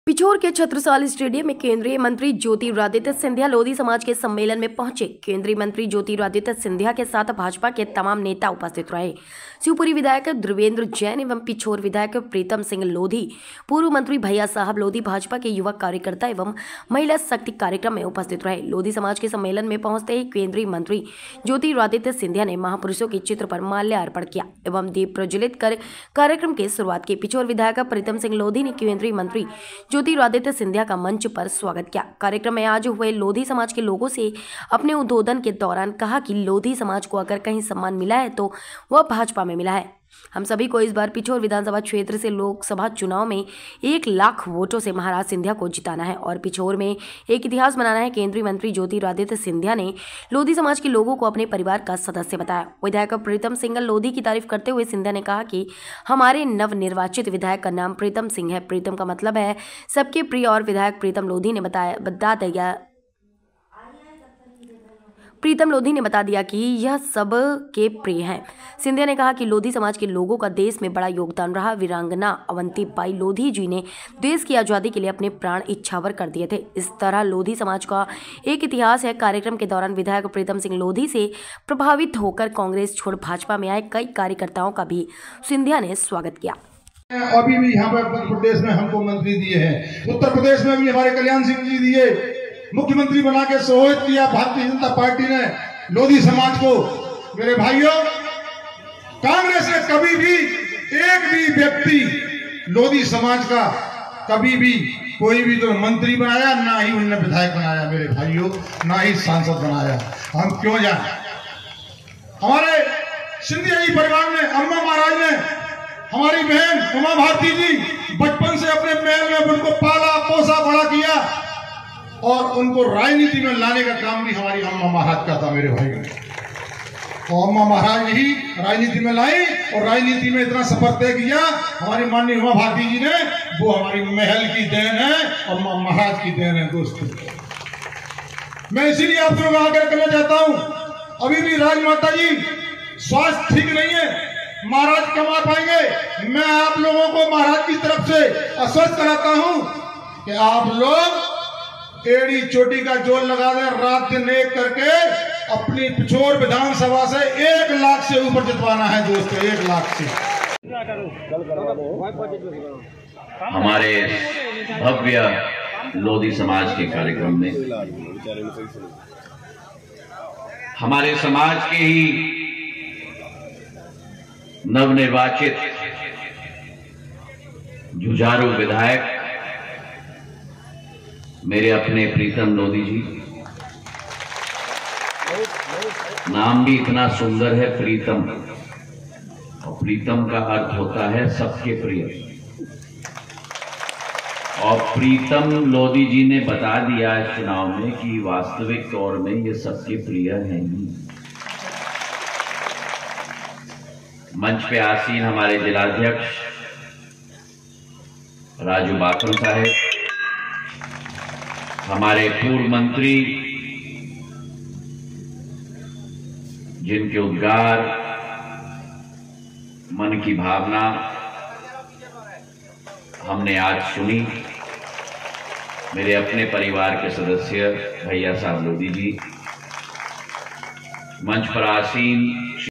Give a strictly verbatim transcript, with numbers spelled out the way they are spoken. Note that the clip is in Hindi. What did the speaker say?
पिछोर के छत्रसाल स्टेडियम में केंद्रीय मंत्री ज्योतिरादित्य सिंधिया लोधी समाज के सम्मेलन में पहुंचे। केंद्रीय मंत्री ज्योतिरादित्य सिंधिया के साथ भाजपा के तमाम नेता उपस्थित रहे। शिवपुरी विधायक द्रविंद्र जैन एवं पिछोर विधायक प्रीतम सिंह लोधी, पूर्व मंत्री भैया साहब लोधी, भाजपा के युवा कार्यकर्ता एवं महिला शक्ति कार्यक्रम में उपस्थित रहे। लोधी समाज के सम्मेलन में पहुंचते ही केंद्रीय मंत्री ज्योतिरादित्य सिंधिया ने महापुरुषों के चित्र पर माल्यार्पण किया एवं दीप प्रज्वलित कर कार्यक्रम की शुरुआत की। पिछोर विधायक प्रीतम सिंह लोधी ने केंद्रीय मंत्री ज्योतिरादित्य सिंधिया का मंच पर स्वागत किया। कार्यक्रम में आज हुए लोधी समाज के लोगों से अपने उद्बोधन के दौरान कहा कि लोधी समाज को अगर कहीं सम्मान मिला है तो वह भाजपा में मिला है। हम सभी को इस बार पिछोर विधानसभा क्षेत्र से लोकसभा चुनाव में एक लाख वोटों से महाराज सिंधिया को जिताना है और पिछोर में एक इतिहास बनाना है। केंद्रीय मंत्री ज्योतिरादित्य सिंधिया ने लोधी समाज के लोगों को अपने परिवार का सदस्य बताया। विधायक प्रीतम सिंह लोधी की तारीफ करते हुए सिंधिया ने कहा कि हमारे नवनिर्वाचित विधायक का नाम प्रीतम सिंह है। प्रीतम का मतलब है सबके प्रिय और विधायक प्रीतम लोधी ने बताया बता दिया प्रीतम लोधी ने बता दिया कि यह सब के प्रिय हैं। सिंधिया ने कहा कि लोधी समाज के लोगों का देश में बड़ा योगदान रहा। वीरांगना अवंतीबाई लोधी जी ने देश की आज़ादी के लिए अपने प्राण इच्छावर कर दिए थे। इस तरह लोधी समाज का एक इतिहास है। कार्यक्रम के दौरान विधायक प्रीतम सिंह लोधी से प्रभावित होकर कांग्रेस छोड़ भाजपा में आए कई कार्यकर्ताओं का भी सिंधिया ने स्वागत किया। अभी भी यहाँ पर उत्तर प्रदेश में हमको मंत्री दिए हैं, उत्तर प्रदेश में भी हमारे कल्याण सिंह जी दिए, मुख्यमंत्री बना के सोहित किया भारतीय जनता पार्टी ने लोधी समाज को। मेरे भाइयों, कांग्रेस ने कभी भी एक भी व्यक्ति लोधी समाज का कभी भी कोई भी तो मंत्री बनाया, ना ही उन्होंने विधायक बनाया मेरे भाइयों, ना ही सांसद बनाया। हम क्यों जाए? हमारे सिंधिया जी परिवार ने, अम्मा महाराज ने, हमारी बहन उमा भारती जी बचपन से अपने महल में उनको पाला पोसा बड़ा किया और उनको राजनीति में लाने का काम भी हमारी अम्मा महाराज का था मेरे भाइयों। तो अम्मा महाराज ही राजनीति में लाई और राजनीति में इतना सफर तय किया हमारी माननीय उमा भारती जी ने। वो हमारी महल की देन है, अम्मा महाराज की देन है दोस्तों। मैं इसीलिए आप लोगों को आग्रह करना चाहता हूं, अभी भी राजमाता जी स्वास्थ्य ठीक नहीं है, महाराज कमा पाएंगे। मैं आप लोगों को महाराज की तरफ से आश्वस्त कराता हूं कि आप लोग एड़ी चोटी का जोर लगा दें, रात दिन एक करके अपनी पिछोर विधानसभा से एक लाख से ऊपर जितवाना है दोस्तों, एक लाख से। हमारे भव्य लोधी समाज के कार्यक्रम में हमारे समाज के ही नवनिर्वाचित जुझारू विधायक मेरे अपने प्रीतम लोधी जी, नाम भी इतना सुंदर है प्रीतम, और प्रीतम का अर्थ होता है सबके प्रिय। और प्रीतम लोधी जी ने बता दिया इस चुनाव में कि वास्तविक तौर में ये सबके प्रिय हैं ही। मंच पे आसीन हमारे जिलाध्यक्ष राजू बाथम साहब, हमारे पूर्व मंत्री जिनके उद्गार, मन की भावना हमने आज सुनी, मेरे अपने परिवार के सदस्य भैया साहब लोधी जी, मंच पर आसीन